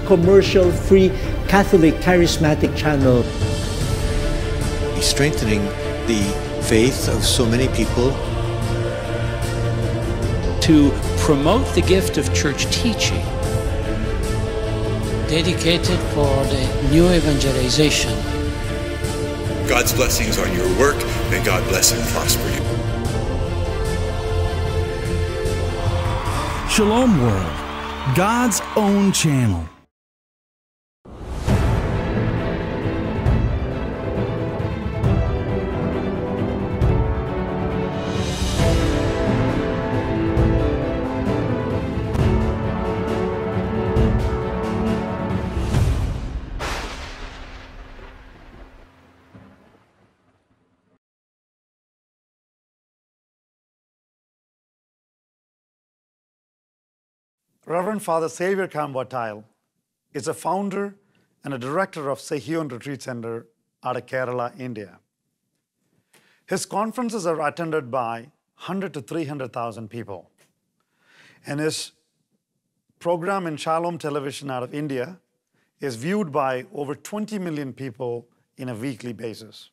commercial-free Catholic charismatic channel. He's strengthening the faith of so many people. To promote the gift of church teaching, dedicated for the new evangelization. God's blessings on your work. May God bless and prosper you. Shalom World, God's own channel. Reverend Father Xavier Khan Vattayil is a founder and a director of Sehion Retreat Center out of Kerala, India. His conferences are attended by 100 to 300,000 people. And his program in Shalom Television out of India is viewed by over 20 million people in a weekly basis.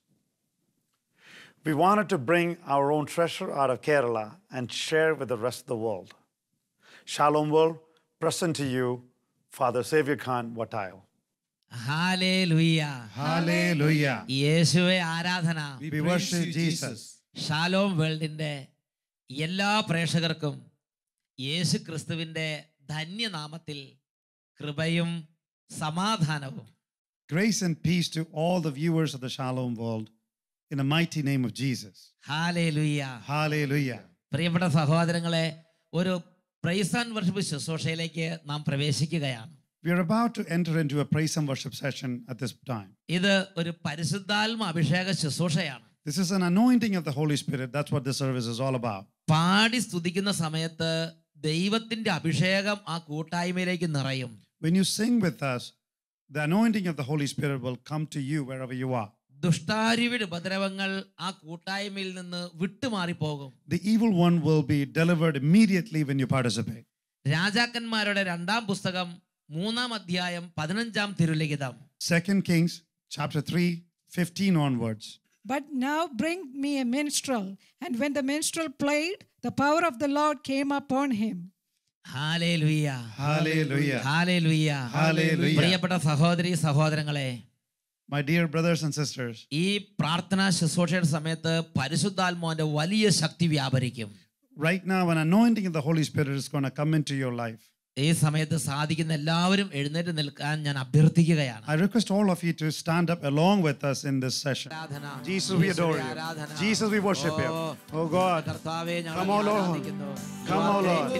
We wanted to bring our own treasure out of Kerala and share with the rest of the world. Shalom World, present to you, Father Xavier Khan Vattayil. Hallelujah. Hallelujah. Yeshuve Aradhana. We worship Jesus. Shalom World inde ella പ്രേക്ഷകർക്കും യേശു ക്രിസ്തുവിന്റെ ധന്യനാമത്തിൽ കൃപയും സമാധാനവും. Grace and peace to all the viewers of the Shalom World in the mighty name of Jesus. Hallelujah. Hallelujah. പ്രിയപ്പെട്ട സഹോദരങ്ങളെ, ഒരു price and worship ശുശ്രൂഷയിലേക്ക് നാം പ്രവേശിക്കുകയാണ്. We are about to enter into a praise and worship session at this time. ഇത് ഒരു പരിശുദ്ധാത്മ അഭിഷേക ശുശ്രൂഷയാണ്. This is an anointing of the Holy Spirit. That's what this service is all about. പാടി സ്തുതിക്കുന്ന സമയത്ത് ദൈവത്തിന്റെ അഭിഷേകം ആ കൂട്ടായ്മയിലേക്ക് നിറയും. When you sing with us, the anointing of the Holy Spirit will come to you wherever you are. ദുഷ്ടാരൂപിയുടെ ഉപദ്രവങ്ങൾ ആ കൂട്ടായ്മയിൽ നിന്ന് വിട്ടുമാറിപ്പോകും. The evil one will be delivered immediately when you participate. രാജാക്കന്മാരുടെ രണ്ടാം പുസ്തകം 3-ാം അധ്യായം 15-ാം തിരുലിഖിതം. 2 Kings chapter 3:15 onwards. But now bring me a minstrel. And when the minstrel played, the power of the Lord came upon him. Hallelujah. Hallelujah. Hallelujah. Hallelujah. പ്രിയപ്പെട്ട സഹോദരീ സഹോദരങ്ങളെ, My dear brothers and sisters, ഈ പ്രാർത്ഥനാ ശുശ്രൂഷയുടെ സമയത്ത് പരിശുദ്ധാത്മാവിന്റെ വലിയ ശക്തി വ്യാപരിക്കും. right now an anointing of the Holy Spirit is going to come into your life. ഈ സമയത്ത് സാധിക്കുന്ന എല്ലാവരും എഴുന്നേറ്റ് നിൽക്കാൻ ഞാൻ അഭ്യർത്ഥിക്കുകയാണ്. I request all of you to stand up along with us in this session. Jesus, we adore you. Jesus, we worship you. Oh God, come on Lord, come on Lord.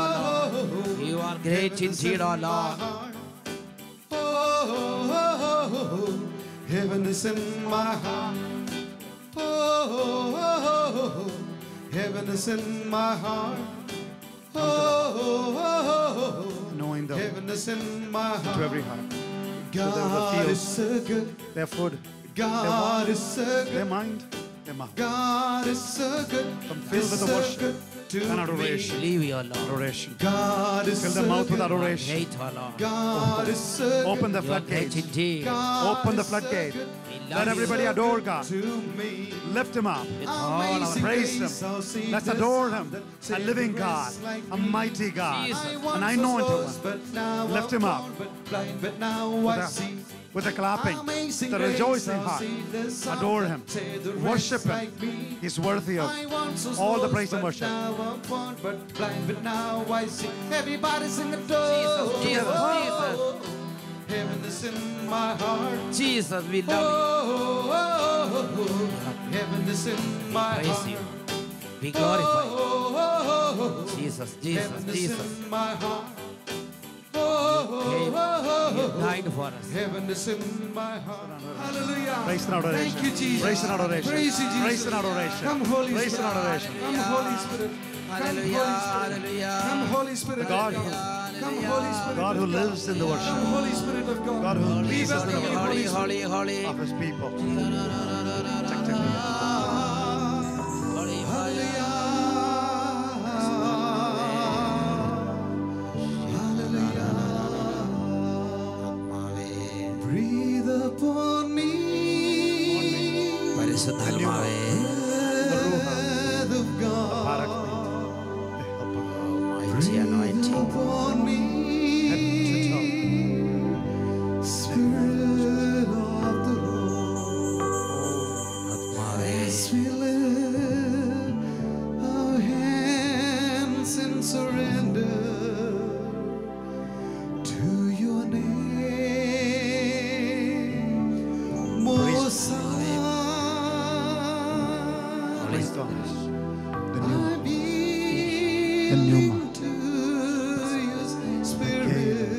You are great indeed, O Lord. Heaven is in my heart. Oh, heaven is in my heart. Oh, Knowing them heaven is in my heart. to every heart. God is so good. Their food, God is so good. their mind, their mouth. God is so good. Come fill with the So worship good to and me. adoration. Believe you, Lord. Adoration. God is Fill so the mouth with good. adoration. Great, O Lord. God is so good. Open the You are great floodgates. indeed. Open the floodgate. Let everybody adore God. To me. Lift him up. Amazing Praise him. grace, I'll see Let's this adore him. that A living saved God, grace like a me. mighty God, Jesus. an anointed one. But now Lift him up. But blind, but now I see. With the clapping, Amazing the grace, rejoicing I'll heart. see this song Adore him. that saved the Worship rest him. like me. He's worthy of I once was all the lost, praise and but worship. Now I'm born, but blind, but now I see. Everybody sing the door. Jesus, Jesus. Heaven is in my heart. Jesus, we love you. Heaven is in my Praise heart. you. We glorify you. Jesus, Jesus, Heaven is Jesus. in my heart. You died for us. Heaven is in my heart. Hallelujah. Praise and adoration. Thank you, Jesus. Praise and adoration. Praise you, Jesus. Praise and adoration. Come, Holy Praise and Spirit. adoration. Come, Holy Spirit. Hallelujah. Come, Holy Spirit. Hallelujah. Come, Holy Spirit. God, Come, Holy Spirit. God who of God. lives in the worship. Come, Holy Spirit of God. God who Be lives in the welcome, worship Holy Holy, Spirit. holy, holy. of his people. പരിശുദ്ധാത്മാവേ, the Ruha, the Paraclete, the Helper. mighty anointing. upon me, Head to toe. Spirit of the Lord. ആത്മാവേ, As we lift our hands in surrender to your name, Most High. Praise God. The I new yield to your spirit.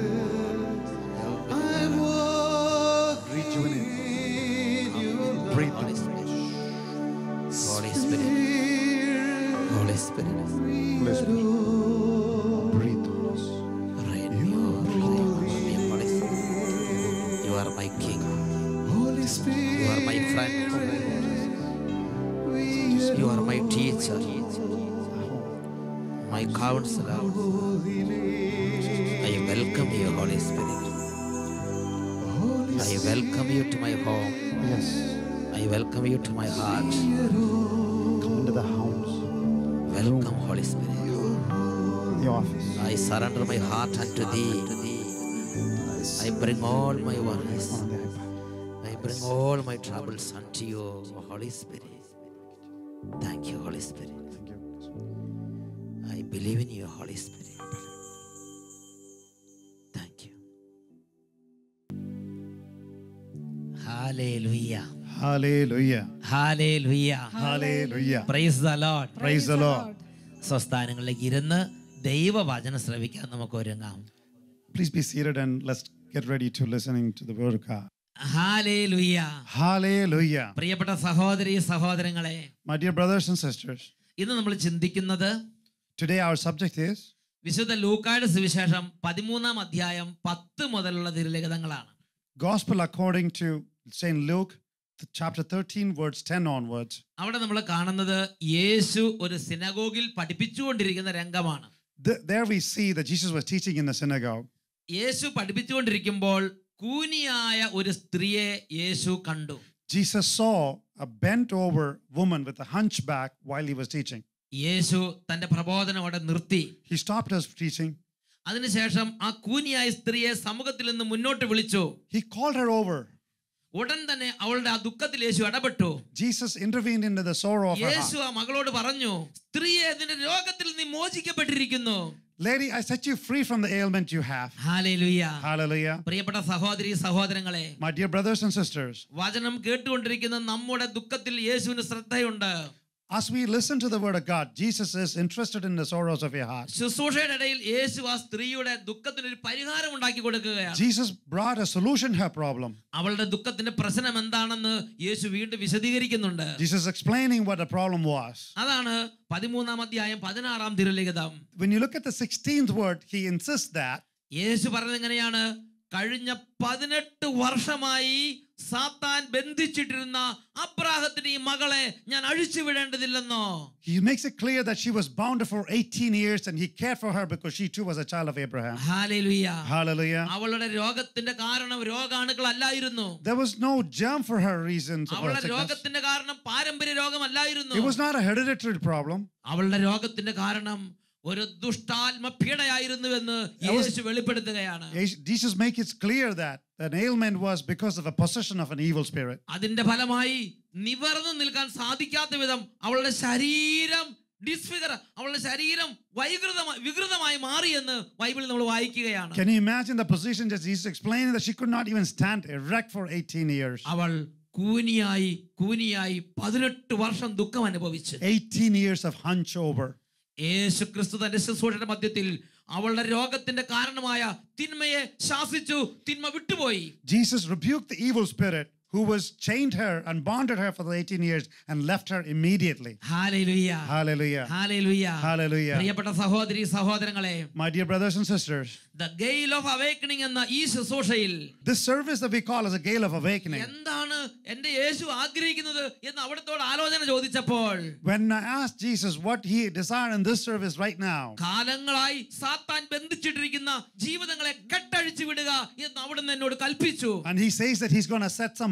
I walk rejuvenate. in your Breathe Holy on. Spirit, Holy Spirit, Holy Spirit, Holy Spirit. Breathe on us. rain your Holy Spirit. You are my King, Holy Spirit. you are my friend, you are my teacher, my counselor. I welcome you, Holy Spirit. I welcome you to my home. Yes. I welcome you to my heart. Come into the house, Welcome, Holy Spirit. the office. I surrender my heart unto thee. I bring all my worries. On the iPad. I bring all my troubles unto you, Holy Spirit. Thank you, Holy Spirit. Thank you. I believe in you, Holy Spirit. Thank you. Hallelujah. Hallelujah. Hallelujah. Hallelujah. Praise the Lord. Praise the Lord. സ്വസ്ഥാനങ്ങളിലേക്ക് ഇരുന്ന് ദൈവവചനം ശ്രവിക്കാൻ നമുക്ക് ഒരുങ്ങാം. Please be seated and let's get ready to listening to the word of God. Hallelujah. Hallelujah. പ്രിയപ്പെട്ട സഹോദരി സഹോദരങ്ങളെ, My dear brothers and sisters, ഇന്ന് നമ്മൾ ചിന്തിക്കുന്നത് today our subject is വിശുദ്ധ ലൂക്കായുടെ സുവിശേഷം 13-ാം അധ്യായം 10 മുതലുള്ള തിരുലിഖിതങ്ങളാണ്. Gospel according to St. Luke, chapter 13, words 10 onwards. അവിടെ നമ്മൾ കാണുന്നത് യേശു ഒരു സിനഗോഗിൽ പഠിപ്പിച്ചുകൊണ്ടിരിക്കുന്ന രംഗമാണ്. There we see that Jesus was teaching in the synagogue. യേശു പഠിപ്പിച്ചുകൊണ്ടിരിക്കുമ്പോൾ കൂനിയായ ഒരു സ്ത്രീയെ യേശു കണ്ടു. Jesus saw a bent over woman with a hunchback while he was teaching. യേശു തന്റെ പ്രബോധനം അവിടെ നിർത്തി. He stopped his teaching. അതിനുശേഷം ആ കൂനിയായ സ്ത്രീയെ സമൂഹത്തിൽ നിന്ന് മുന്നോട്ട് വിളിച്ചു. He called her over. ഉടൻ തന്നെ അവളുടെ ആ ദുഃഖത്തിൽ യേശു ഇടപെട്ടു. Jesus intervened into the sorrow of her Yeshu heart. ആ മകളോട് പറഞ്ഞു, സ്ത്രീയെ നിന്റെ രോഗത്തിൽ നീ മോചിക്കപ്പെട്ടിരിക്കുന്നു. Lady, I set you free from the ailment you have. Hallelujah. Hallelujah. പ്രിയപ്പെട്ട സഹോദരി സഹോദരങ്ങളെ, My dear brothers and sisters, വചനം കേട്ടുകൊണ്ടിരിക്കുന്ന നമ്മുടെ ദുഃഖത്തിൽ യേശുവിന് ശ്രദ്ധയുണ്ട്. as we listen to the word of God, Jesus is interested in the sorrows of your heart. ശുശ്രൂഷയുടെ ഇടയിൽ യേശു ആ സ്ത്രീയുടെ ദുഃഖത്തിന് ഒരു പരിഹാരം ഉണ്ടാക്കി കൊടുക്കുകയാണ്. Jesus brought a solution to her problem. അവളുടെ ദുഃഖത്തിന്റെ പ്രശ്നം എന്താണെന്ന് യേശു വീണ്ടും വിശദീകരിക്കുന്നുണ്ട്. Jesus explaining what the problem was. അതാണ് 13-ാം അധ്യായം 16-ാം തിരുലിഖിതം. When you look at the 16th word, he insists that യേശു പറഞ്ഞത് എങ്ങനെയാണ്? കഴിഞ്ഞ 18 വർഷമായി സാത്താൻ ബന്ധിച്ചിട്ടിരുന്ന അബ്രാഹത്തിന്റെ ഈ മകളെ ഞാൻ അഴിച്ചു വിടേണ്ടതില്ലെന്നോ. he makes it clear that she was bound for 18 years and he cared for her because she too was a child of Abraham. ഹല്ലേലൂയ. Hallelujah. അവളുടെ രോഗത്തിന്റെ കാരണം രോഗാണുക്കളല്ലായിരുന്നു. There was no germ for her reasons for her അവളുടെ sickness. രോഗത്തിന്റെ കാരണം പാരമ്പര്യ രോഗമല്ലായിരുന്നു. It was not a hereditary problem. അവളുടെ രോഗത്തിന്റെ കാരണം ഒരു ദുഷ്ടാത്മ പീഡയായിരുന്നുവെന്ന് യേശു വെളിപ്പെടുത്തുകയാണ്. Jesus makes it clear that an ailment was because of a possession of an evil spirit. അതിന്റെ ഫലമായി നിവർന്നു നിൽക്കാൻ സാധിക്കാത്ത വിധം അവളുടെ ശരീരം അവളുടെ ശരീരം വികൃതമായി മാറിയെന്ന് ബൈബിളിൽ നമ്മൾ വായിക്കുകയാണ്. Can you imagine the position that Jesus explained that she could not even stand erect for 18 years? അവൾ കൂനിയായി 18 വർഷം ദുഃഖം അനുഭവിച്ചു. 18 years of hunch over. യേശു ക്രിസ്തു തന്റെ ശുശ്രൂഷയുടെ മധ്യത്തിൽ അവളുടെ രോഗത്തിന്റെ കാരണമായ തിന്മയെ ശാസിച്ചു. തിന്മ വിട്ടുപോയി. Jesus rebuked the evil spirit who was chained her and bonded her for the 18 years and left her immediately. Hallelujah. Hallelujah. Hallelujah. Hallelujah. പ്രിയപ്പെട്ട സഹോദരി സഹോദരങ്ങളെ, My dear brothers and sisters, the gale of awakening എന്ന ഈ ശുശ്രൂഷയിൽ this service that we call as a gale of awakening. എന്താണ് എന്റെ യേശു ആഗ്രഹിക്കുന്നത് എന്ന് അവിടത്തോട് ആലോചന ചോദിച്ചപ്പോൾ, When I asked Jesus what he desired in this service right now, കാലങ്ങളായി സാത്താൻ ബന്ധിച്ചിട്ടിരിക്കുന്ന ജീവിതങ്ങളെ കെട്ടഴിച്ചു വിടുക എന്ന് അവിടുന്ന് എന്നോട് കൽപ്പിച്ചു. and he says that he's going to set some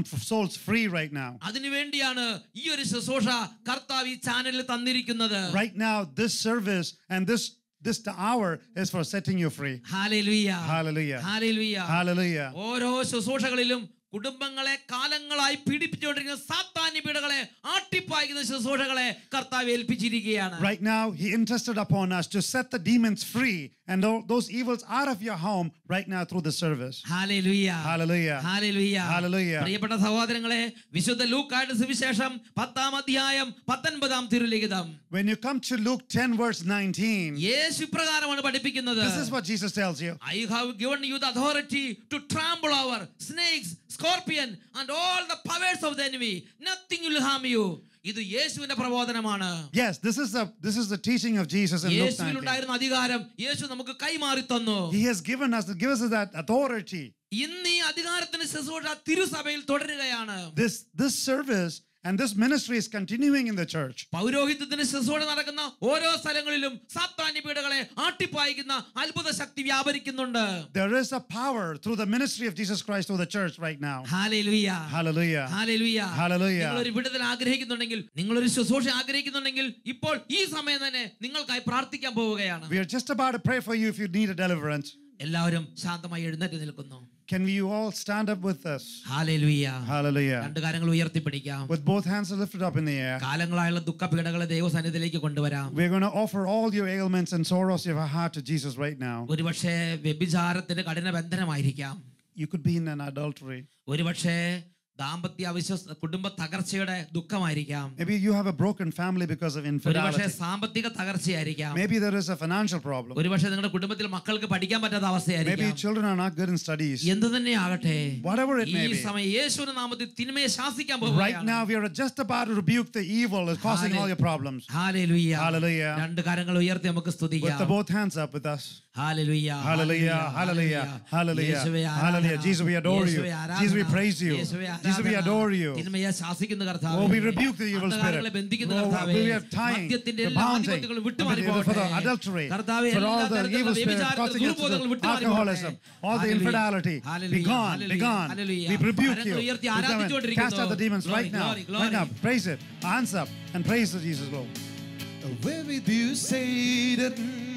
some souls free right now. അതിനുവേണ്ടിയാണ് ഈ ഒരു ശുശ്രൂഷ കർത്താവ് ഈ ചാനലിൽ തന്നിരിക്കുന്നത്. Right now, this service and this hour is for setting you free. Hallelujah. Hallelujah. Hallelujah. Hallelujah. ഓരോ ശുശ്രൂഷകളിലും കുടുംബങ്ങളെ കാലങ്ങളായി പീഡിപ്പിച്ചുകൊണ്ടിരിക്കുന്ന സാത്താന്യ പീഡകളെ ആട്ടിപ്പായിക്കുന്ന ശുശ്രൂഷകളെ കർത്താവ് ഏൽപ്പിച്ചിരിക്കുകയാണ്. Right now, He entrusted upon us to set the demons free and all those evils out of your home right now through the service. Hallelujah. Hallelujah. Hallelujah. Hallelujah. പ്രിയപ്പെട്ട സഹോദരങ്ങളെ, വിശുദ്ധ ലൂക്കായുടെ സുവിശേഷം 10-ാം അധ്യായം 19-ാം തിരുലിഖിതം. When you come to Luke 10 verse 19, യേശു ഇപ്രകാരമാണ് പഠിപ്പിക്കുന്നത്. this is what Jesus tells you. I have given you the authority to trample over snakes, scorpion and all the powers of the enemy. Nothing will harm you. ഇത് യേശുവിന്റെ പ്രബോധനമാണ്. Yes, this is the teaching of Jesus in Luke 19. യേശുവിൽ ഉണ്ടായിരുന്ന അധികാരം യേശു നമുക്ക് കൈമാറി തന്നു. He has given us that authority. ഇന്ന് ഈ അധികാരത്തിന്റെ ശുശ്രൂഷ തിരുസഭയിൽ തുടരുകയാണ്. This service and this ministry is continuing in the church. പൗരോഹിത്യത്തിന്റെ ശുശ്രൂഷ നടക്കുന്ന ഓരോ സ്ഥലങ്ങളിലും സാത്താന്യ പീഡകളെ ആട്ടിപ്പായിക്കുന്ന അത്ഭുത ശക്തി വ്യാപരിക്കുന്നുണ്ട്. There is a power through the ministry of Jesus Christ through the church right now. Hallelujah. Hallelujah. Hallelujah. Hallelujah. നിങ്ങൾ ഒരു വിടുതൽ ആഗ്രഹിക്കുന്നുണ്ടെങ്കിൽ, നിങ്ങൾ ഒരു ശുശ്രൂഷ ആഗ്രഹിക്കുന്നുണ്ടെങ്കിൽ ഇപ്പോൾ ഈ സമയം തന്നെ നിങ്ങൾക്കായി പ്രാർത്ഥിക്കാൻ പോവുകയാണ്. We are just about to pray for you if you need a deliverance. എല്ലാവരും ശാന്തമായി എഴുന്നേറ്റ് നിൽക്കുന്നു. Can we all stand up with us? Hallelujah. Hallelujah. രണ്ട് കാര്യങ്ങൾ ഉയർത്തിപ്പിടിക്കാം. With both hands lifted up in the air. കാലങ്ങളായുള്ള ദുഃഖപീഡകളെ ദൈവസന്നിധിയിലേക്ക് കൊണ്ടുവരാം. We're going to offer all your ailments and sorrows of your heart to Jesus right now. ഒരുപക്ഷേ വ്യഭിചാരത്തിന്റെ കഠിന ബന്ധനമായിരിക്കാം. You could be in an adultery. ഒരുപക്ഷേ ദാമ്പത്യ അവിശ്വാസ കുടുംബ തകർച്ചയുടെ ദുഃഖമായിരിക്കാം. Maybe you have a broken family because of infidelity. ഒരുപക്ഷേ സാമ്പത്തിക തകർച്ചയായിരിക്കാം. Maybe there is a financial problem. ഒരുപക്ഷേ നിങ്ങളുടെ കുടുംബത്തിൽ മക്കൾക്ക് പഠിക്കാൻ പറ്റാത്ത അവസ്ഥയായിരിക്കാം. Maybe children are not good in studies. എന്ത് തന്നെ ആകട്ടെ, whatever it may be, ഈ സമയം യേശുവിന്റെ നാമത്തിൽ തിന്മയെ ശാസിക്കാൻ പോവുകയാണ്. Right now we are just about to rebuke the evil that's causing all your problems. Hallelujah. Hallelujah. രണ്ട് കരങ്ങൾ ഉയർത്തി നമുക്ക് സ്തുതിക്കാം. With both hands up with us. Hallelujah. Hallelujah. Hallelujah. Hallelujah. Hallelujah. Jesus, we adore you. Jesus, we praise you. Jesus, we adore you. തിന്മയെ ശാസിക്കുന്ന കർത്താവേ, oh, we rebuke the evil spirit. ബന്ധിക്കുന്ന കർത്താവേ, we are tying, bounding for the adultery, for all the evil spirit causing us to alcoholism, all the infidelity. Be gone, be gone. We rebuke you. Cast out the demons right now. Right now. Praise it. Hands up and praise Jesus, Lord. Away with you, Satan,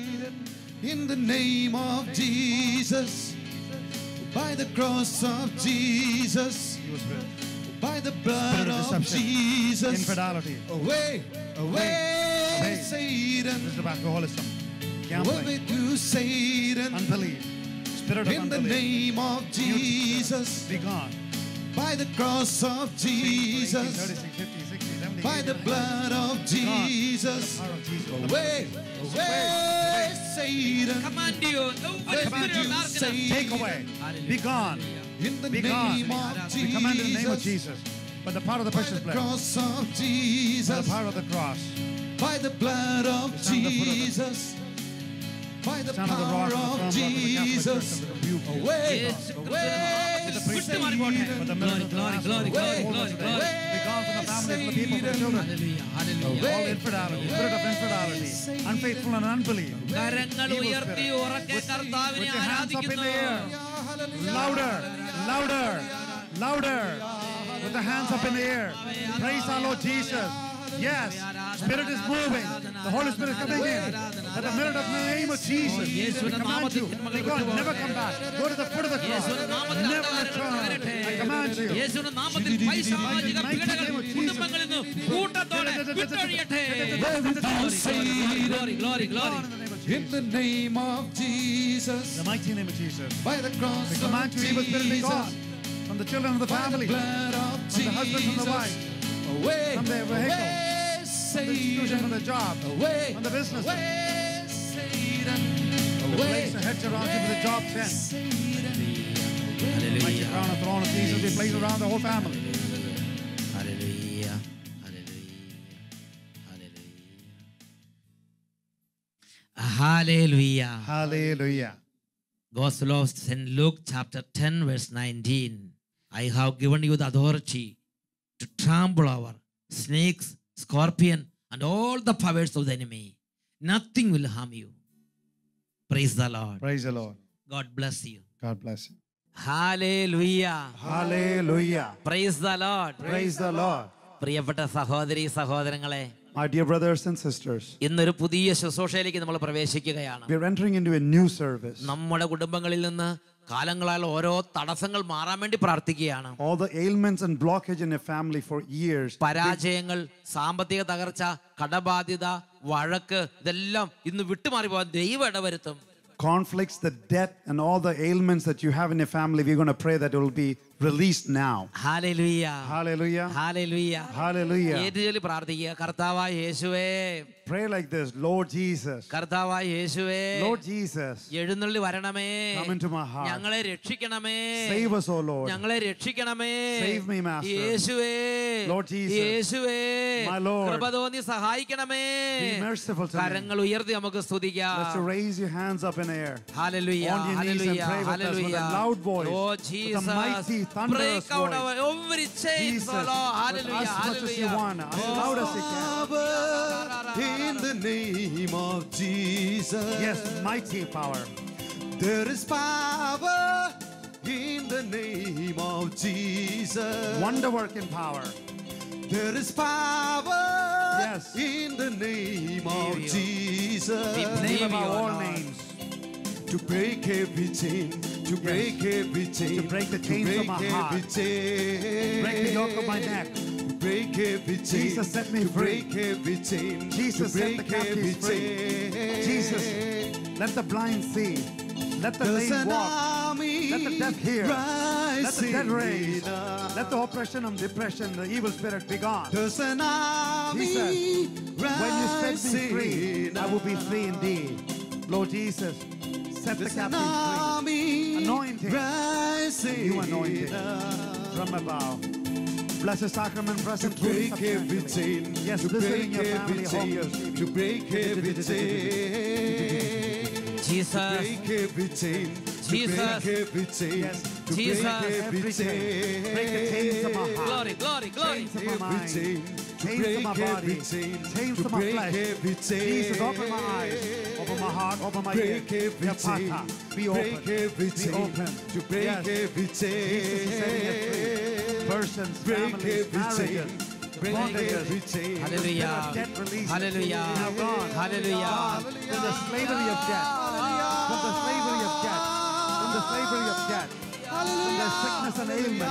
in the name of Jesus, by the cross of Jesus, by the blood of Jesus. Infidelity. Away, away, Satan. Alcoholism. Away with you, Satan. Unbelief. Spirit of in unbelief. the name of Jesus. Be gone. By the cross of Jesus. 36, 50, 60, 70, by the blood of Jesus. Away, away, Satan. Command you. Take away. Be gone. In the Be name gone. of Jesus. We command in the name of Jesus. By the power of the precious blood. By the cross of Jesus. By the power of the cross. By the blood of Jesus. By the power of Jesus. Away, away, Satan. Glory, glory, glory, glory, glory, glory. Be gone from the families, from the people, from the children. All infidelity, spirit of infidelity, unfaithful and unbelief. കരങ്ങൾ ഉയർത്തി ഉറക്കെ കർത്താവിനെ With your hands up in the air. ആരാധിക്കുന്നു. Louder, louder, louder. With the hands up in the air. Praise our Lord Jesus. Yes, Spirit is moving. The Holy Spirit is coming in. At the minute of the name of Jesus, we command you. Be gone. Never come back. Go to the foot of the cross. Never return. I command you. യേശുവിന്റെ നാമത്തിൽ പൈശാചിക പീഡകൾ കുടുംബങ്ങളിൽ നിന്ന് കൂട്ടത്തോടെ വിട്ടൊഴിയട്ടെ. Glory, glory, glory. In the name of Jesus. The mighty name of Jesus. By the cross We command you, evil spirit, be gone. From the children of the family. From the husband, from the wife. Away, from their vehicle. From the institution, from the job. Away, from the business. Away, Satan. We place a hedge around you with a job tent. Hallelujah. Mighty crown of throne of Jesus we place around the whole family. Hallelujah. Hallelujah. Hallelujah. Hallelujah. Hallelujah. Gospel of St. Luke chapter 10 verse 19. I have given you the authority to trample over snakes, scorpion, and all the powers of the enemy. Nothing will harm you. Praise the Lord. Praise the Lord. God bless you. God bless you. Hallelujah. Hallelujah. Praise the Lord. Praise the Lord. പ്രിയപ്പെട്ട സഹോദരി സഹോദരങ്ങളെ, My dear brothers and sisters, ഇന്നൊരു പുതിയ ശുശ്രൂഷയിലേക്ക് നമ്മൾ പ്രവേശിക്കുകയാണ്. we are entering into a new service. നമ്മുടെ കുടുംബങ്ങളിൽ നിന്ന് കാലങ്ങളാൽ ഓരോ തടസ്സങ്ങൾ മാറാൻ വേണ്ടി പ്രാർത്ഥിക്കുകയാണ്. All the ailments and blockage in a family for years. പരാജയങ്ങൾ, സാമ്പത്തിക തകർച്ച, കടബാധ്യത, വഴക്ക്, ഇതെല്ലാം ഇന്ന് വിട്ടുമാറി പോകാൻ ദൈവം ഇടവരുത്തും. Conflicts, the debt, and all the ailments that you have in a family, we're going to pray that it will be released now. Hallelujah. Hallelujah. Hallelujah. Hallelujah. ഏറ്റവും പ്രാർത്ഥിക്കുക, കർത്താവായ യേശുവേ. Pray like this, Lord Jesus. കർത്താവായ യേശുവേ, Lord Jesus, എഴുന്നള്ളി വരണമേ. come into my heart. ഞങ്ങളെ രക്ഷിക്കണമേ. Save us, O Lord. ഞങ്ങളെ രക്ഷിക്കണമേ. Save me, Master. യേശുവേ, Lord Jesus, യേശുവേ, my Lord, കൃപ തോന്നി സഹായിക്കണമേ. be merciful to me. കരങ്ങൾ ഉയർത്തി നമുക്ക് സ്തുതിക്കാം. Let's raise your hands up in the air. Hallelujah. On your knees and pray with us with a loud voice. Oh With Jesus, a mighty, thunderous break out voice. every chains, Jesus, oh Lord. with Hallelujah. as much as you want, as loud as you can. In the name of Jesus. Yes, mighty power. There is power in the name of Jesus. Wonder working power. There is power, yes, in the name of Jesus. Name above all names. To break every chain, to break every chain, to break the chains of my heart, break the yoke of my neck. Break every chain. Jesus set me free. Break every chain. Jesus set the captives free. Jesus, let the blind see. Let the lame walk. Let the deaf hear. Let the dead raise. Let the oppression and depression, the evil spirit be gone. There's an army. Jesus, when you set me free, I will be free indeed. Lord Jesus, set the captives free. Anointing. You anointing from above. Blessed sacrament present to break every chain. Yes, to listen break in your every family chain. To break every chain. Jesus. To break every chain. Jesus. To break every chain. Yes. To Jesus. break every chain. Break the chains of my heart. Glory, glory, glory. Chains of my Every mind. chain. To Chains of break my body. every chain. Chains To of my break flesh. every chain. Jesus, open my eyes. Open my heart. Open my ears. Break every chain. Be open. Break every Be chain. open. To break Yes. every chain. Jesus is setting us free. Persons, Break families, every chain. marriages, Break bondages. every chain. Hallelujah. Debt release. Hallelujah. Now gone. Hallelujah. From the slavery of debt. From the slavery of debt. From the slavery of debt. From the sickness and ailment.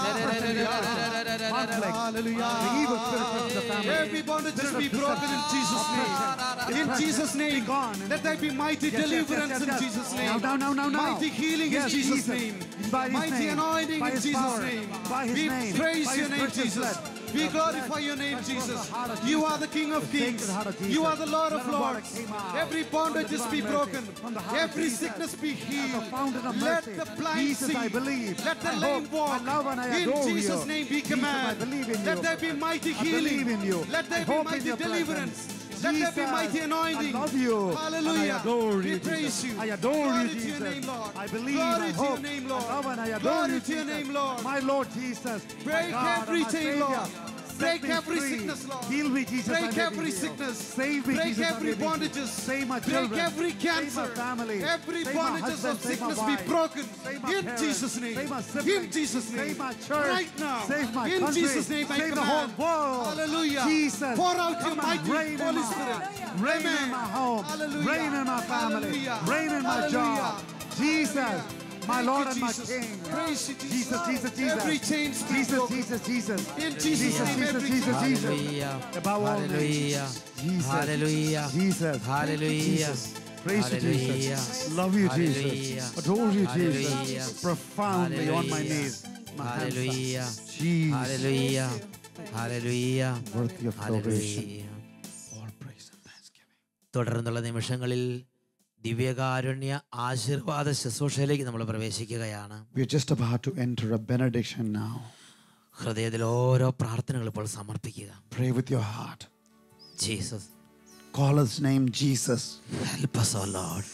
Conflict. The evil spirit of the family. Every bondage just be broken in Jesus' name. In Jesus' name. Let there be mighty deliverance in Jesus' name. Now. Mighty healing in Yes, Jesus' Jesus. name. By His Mighty name. anointing By in His Jesus' power. name. By His We name. praise By your His name, precious Jesus. blood. We The glorify blood your name, from the Jesus. heart of You Jesus. are the King of The Kings. sacred heart of Jesus. You are the Lord of Let the water Lords. came out. Every From bondage the just be divine broken. mercy. From the heart of Every Jesus. sickness be As a healed. fountain of Let mercy. the blind Jesus, see. I believe. Let the I lame hope. walk. I love and I In adore Jesus' you. name we Jesus, I command. believe in Let you. there be mighty I healing. believe in you. Let there I be hope in mighty your deliverance. presence. Let there be Jesus, mighty anointing. I love you. Hallelujah. And I adore we you, praise Jesus. you. I adore Glory you, to your Jesus. name, Lord. I believe, Glory I to hope. your name, Lord. I love and I adore Glory you, to your Jesus. name, Lord. My Lord Jesus. Break my God, every my chain, Savior. Lord. Set Break me every free. sickness, Lord. Heal me, Jesus. Break I may every be healed. sickness. Save me, Break Jesus. I every may be healed. bondages. Save my Break children. every cancer. Save my family. Every Save my bondages husband. of Save my sickness be wife. broken. Save my In parents. Jesus' name. Save my In siblings. Jesus' name. Save my church. Right now. Save my In country. Jesus' name I Save the command. whole world. Hallelujah. Jesus. Pour out your Come and mighty reign in Holy my Spirit. heart. Reign Amen. in my home. Hallelujah. Reign in my family. Hallelujah. Reign in my Hallelujah. job. Jesus. My Thank Lord you, and my Jesus. King. Praise you, Jesus. Jesus. Every chain be Jesus, broken. Jesus. In Jesus' name, every chain be Jesus. Hallelujah. Above all names. Hallelujah. Jesus. Hallelujah. Jesus. Hallelujah. Praise you, Hallelujah. Jesus. Love you, Jesus. Hallelujah. Adore you, Hallelujah. Jesus. Profoundly on my Hallelujah. knees. My hands up. Hallelujah. Jesus. Hallelujah. Hallelujah. Worthy of adoration. Hallelujah. All praise and thanksgiving. തുടർന്നുള്ള നിമിഷങ്ങളിൽ ദിവ്യകാരുണ്യ ആശീർവാദ ശുശ്രൂഷയിലേക്ക് നമ്മൾ പ്രവേശിക്കുകയാണ്. We are just about to enter a benediction now. ഹൃദയത്തിൽ ഓരോ പ്രാർത്ഥനകൾ ഇപ്പോൾ സമർപ്പിക്കുക. Pray with your heart. Jesus. Call His name Jesus. Help us, O Lord.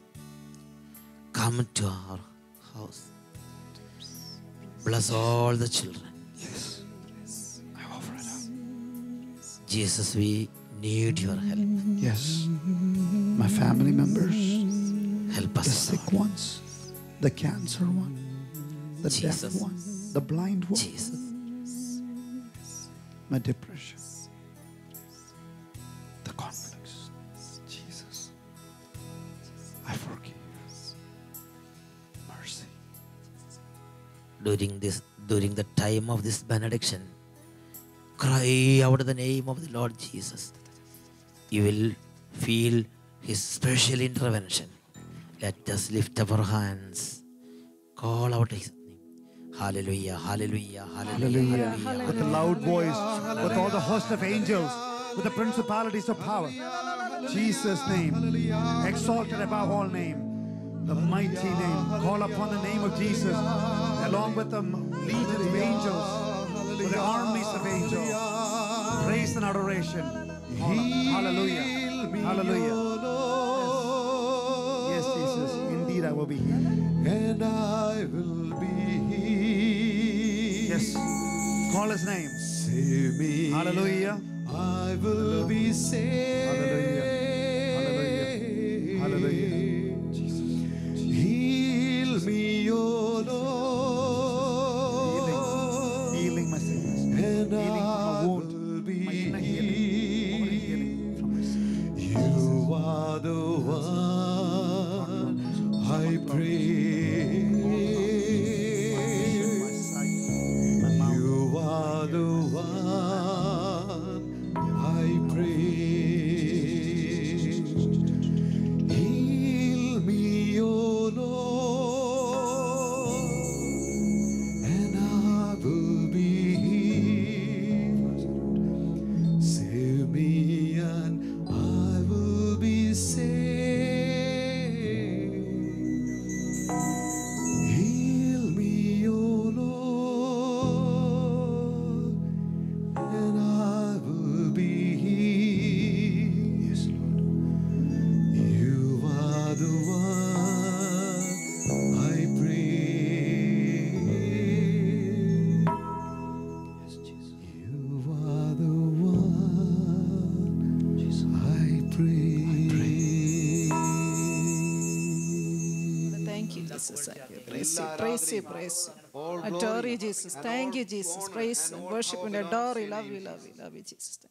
Come to our house. Bless all the children. Yes. I offer it up. Jesus, we need your help. Yes. My family members. Help us, The O sick Lord. ones. The cancer one. the deaf Jesus. one, the blind one, Jesus. my depression, the conflicts. Jesus, I forgive. Mercy. During the time of this benediction, cry out the name of the Lord Jesus. You will feel His special intervention. Let us lift up our hands. Call out His name. Hallelujah, hallelujah, hallelujah, hallelujah. With a loud voice, with all the host of angels, with the principalities of power. Jesus' name, exalted above all name, the mighty name. Call upon the name of Jesus, along with the legions of angels, with the armies of angels. Praise and adoration. Hallelujah, hallelujah. Yes, Jesus, indeed I will be healed. And I will be healed. Yes, call His name. Save me. Hallelujah. I will be saved. Hallelujah. Hallelujah. Hallelujah. Jesus. Heal me, O Lord. Healing my sickness. And Healing from I my wound. will be My inner healing. Only healing from my sin. You are the one I pray. My sight, my mouth. You are the one I pray. Heal me, O Lord, and I will be healed. Save me and I will be saved. Heal me, O Lord, and I will be healed. Yes, Lord. You are the one I pray. Yes, Jesus. You are the one I pray. Thank you, Jesus. Thank you. Praise you, praise you, praise you. Adore you, Jesus. Thank you, Jesus. Praise and worship and adore you. Love you, love you, love you, Jesus.